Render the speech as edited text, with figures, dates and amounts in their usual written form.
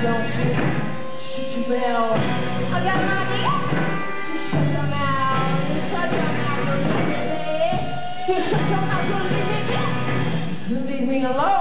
don't you shut your mouth. I got an idea. You shut your mouth. You shut your mouth. Don't you hear me? You shut your mouth. Don't you hear me? You leave me alone.